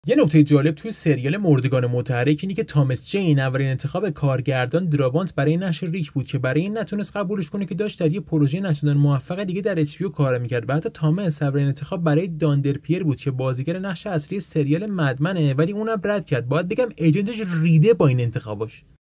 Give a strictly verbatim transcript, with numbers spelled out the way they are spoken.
یه نکته جالب توی سریال مردگان متحرک اینه که تامس جین اولین انتخاب کارگردان درابانت برای نشر ریک بود که برای این نتونست قبولش کنه که داشت در یه پروژه نچندان موفق دیگه در اچ پی او کار می‌کرد. و حتی تامس اولین انتخاب برای داندر پیر بود که بازیگر نقش اصلی سریال مدمنه، ولی اونم رد کرد. باید بگم ایجنتش ریده با این انتخاباش.